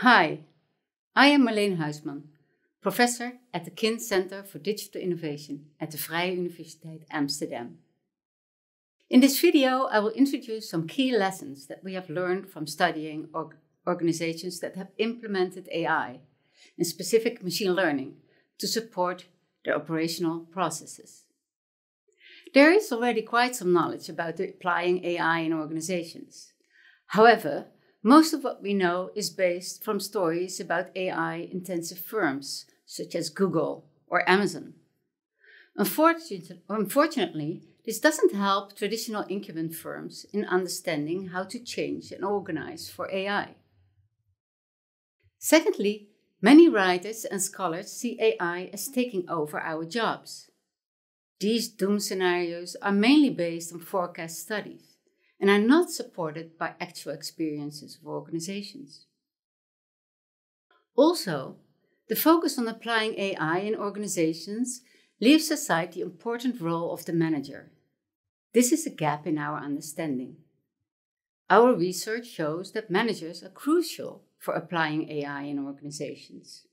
Hi, I am Marleen Huisman, professor at the Kind Center for Digital Innovation at the Vrije Universiteit Amsterdam. In this video, I will introduce some key lessons that we have learned from studying organizations that have implemented AI, and specific machine learning, to support their operational processes. There is already quite some knowledge about applying AI in organizations. However, most of what we know is based from stories about AI-intensive firms, such as Google or Amazon. Unfortunately, this doesn't help traditional incumbent firms in understanding how to change and organize for AI. Secondly, many writers and scholars see AI as taking over our jobs. These doom scenarios are mainly based on forecast studies and are not supported by actual experiences of organizations. Also, the focus on applying AI in organizations leaves aside the important role of the manager. This is a gap in our understanding. Our research shows that managers are crucial for applying AI in organizations.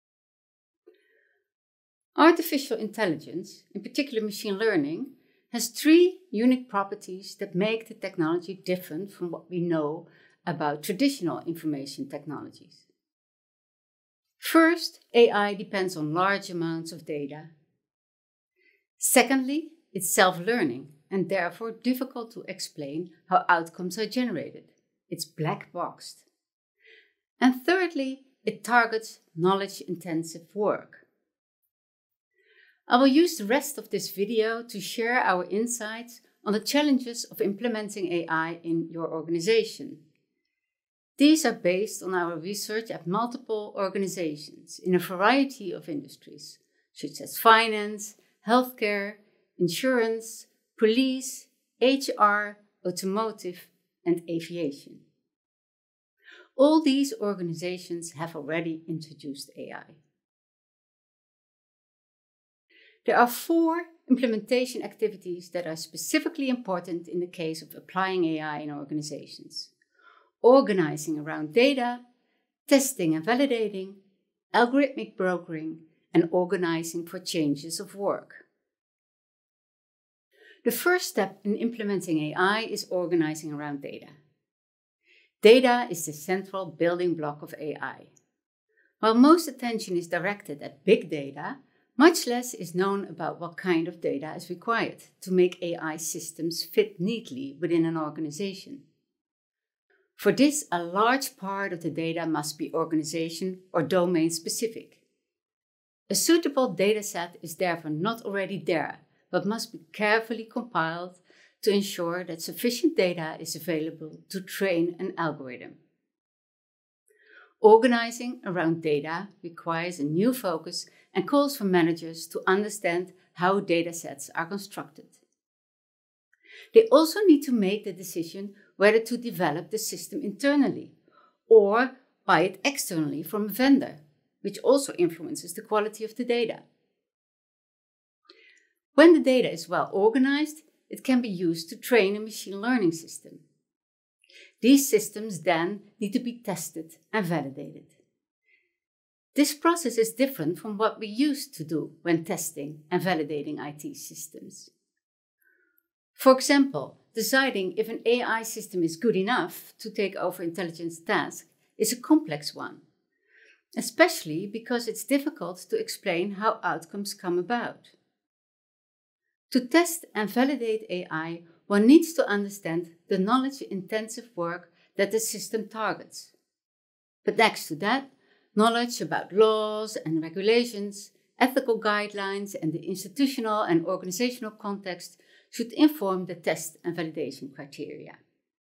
Artificial intelligence, in particular machine learning, has three unique properties that make the technology different from what we know about traditional information technologies. First, AI depends on large amounts of data. Secondly, it's self-learning and therefore difficult to explain how outcomes are generated. It's black-boxed. And thirdly, it targets knowledge-intensive work. I will use the rest of this video to share our insights on the challenges of implementing AI in your organization. These are based on our research at multiple organizations in a variety of industries, such as finance, healthcare, insurance, police, HR, automotive, and aviation. All these organizations have already introduced AI. There are 4 implementation activities that are specifically important in the case of applying AI in organizations: organizing around data, testing and validating, algorithmic brokering, and organizing for changes of work. The first step in implementing AI is organizing around data. Data is the central building block of AI. While most attention is directed at big data, much less is known about what kind of data is required to make AI systems fit neatly within an organization. For this, a large part of the data must be organization or domain specific. A suitable dataset is therefore not already there, but must be carefully compiled to ensure that sufficient data is available to train an algorithm. Organizing around data requires a new focus and calls for managers to understand how datasets are constructed. They also need to make the decision whether to develop the system internally or buy it externally from a vendor, which also influences the quality of the data. When the data is well organized, it can be used to train a machine learning system. These systems then need to be tested and validated. This process is different from what we used to do when testing and validating IT systems. For example, deciding if an AI system is good enough to take over intelligence tasks is a complex one, especially because it's difficult to explain how outcomes come about. To test and validate AI, one needs to understand the knowledge-intensive work that the system targets. But next to that, knowledge about laws and regulations, ethical guidelines, and the institutional and organizational context should inform the test and validation criteria.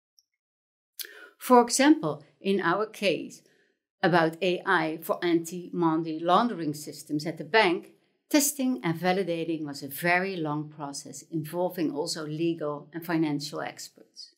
For example, in our case about AI for anti-money laundering systems at the bank, testing and validating was a very long process involving also legal and financial experts.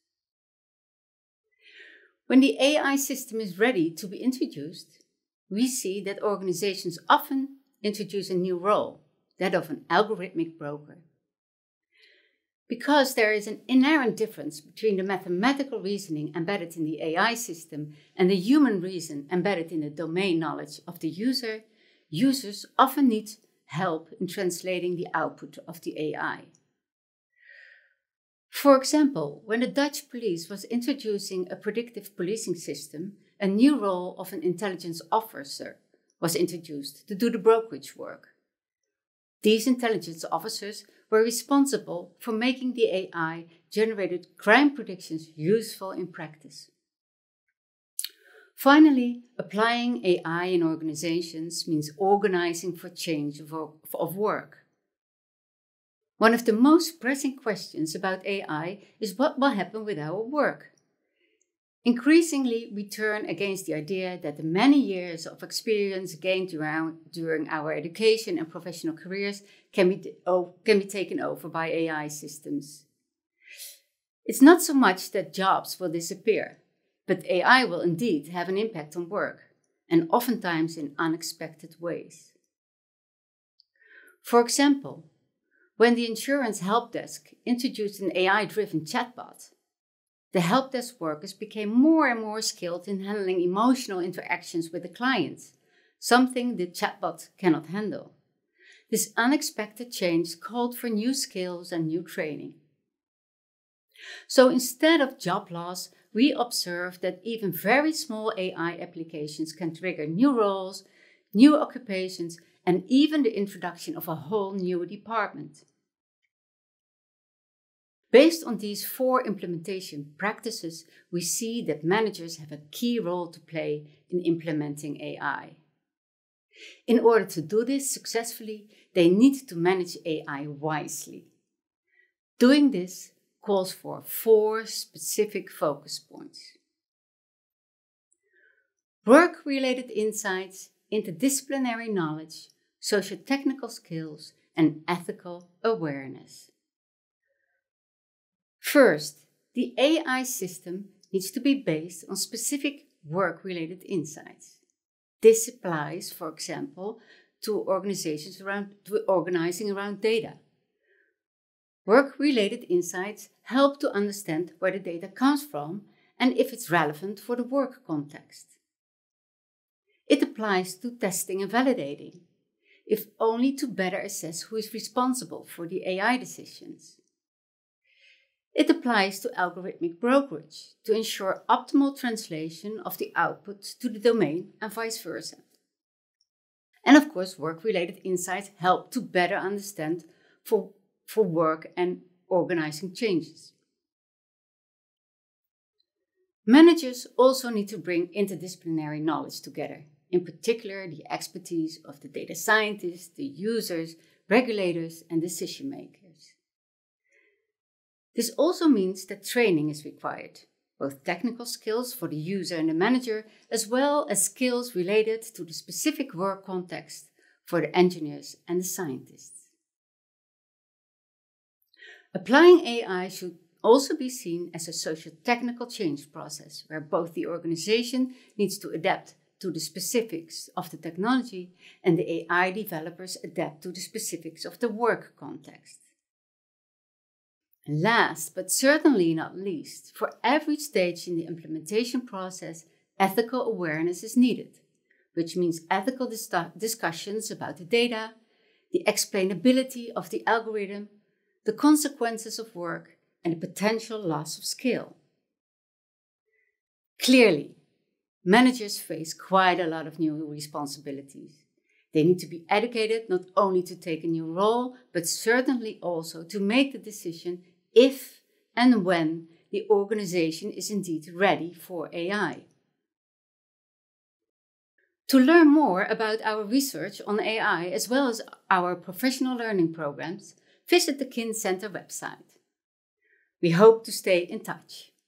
When the AI system is ready to be introduced, we see that organizations often introduce a new role, that of an algorithmic broker. Because there is an inherent difference between the mathematical reasoning embedded in the AI system and the human reason embedded in the domain knowledge of the user, users often need help in translating the output of the AI. For example, when the Dutch police was introducing a predictive policing system, a new role of an intelligence officer was introduced to do the brokerage work. These intelligence officers were responsible for making the AI-generated crime predictions useful in practice. Finally, applying AI in organizations means organizing for change of work. One of the most pressing questions about AI is what will happen with our work. Increasingly, we turn against the idea that the many years of experience gained during our education and professional careers can be taken over by AI systems. It's not so much that jobs will disappear, but AI will indeed have an impact on work, and oftentimes in unexpected ways. For example, when the insurance help desk introduced an AI-driven chatbot, the help desk workers became more and more skilled in handling emotional interactions with the clients, something the chatbot cannot handle. This unexpected change called for new skills and new training. So instead of job loss, we observe that even very small AI applications can trigger new roles, new occupations, and even the introduction of a whole new department. Based on these 4 implementation practices, we see that managers have a key role to play in implementing AI. In order to do this successfully, they need to manage AI wisely. Doing this calls for 4 specific focus points: work-related insights, interdisciplinary knowledge, socio-technical skills, and ethical awareness. First, the AI system needs to be based on specific work-related insights. This applies, for example, to organizations organizing around data. Work-related insights help to understand where the data comes from and if it's relevant for the work context. It applies to testing and validating, if only to better assess who is responsible for the AI decisions. It applies to algorithmic brokerage to ensure optimal translation of the output to the domain and vice versa. And of course, work-related insights help to better understand for work and organizing changes. Managers also need to bring interdisciplinary knowledge together, in particular the expertise of the data scientists, the users, regulators, and decision makers. This also means that training is required, both technical skills for the user and the manager, as well as skills related to the specific work context for the engineers and the scientists. Applying AI should also be seen as a socio-technical change process, where both the organization needs to adapt to the specifics of the technology and the AI developers adapt to the specifics of the work context. Last, but certainly not least, for every stage in the implementation process, ethical awareness is needed, which means ethical discussions about the data, the explainability of the algorithm, the consequences of work, and the potential loss of skill. Clearly, managers face quite a lot of new responsibilities. They need to be educated not only to take a new role, but certainly also to make the decision if and when the organization is indeed ready for AI. To learn more about our research on AI as well as our professional learning programs, visit the Kin Center website. We hope to stay in touch.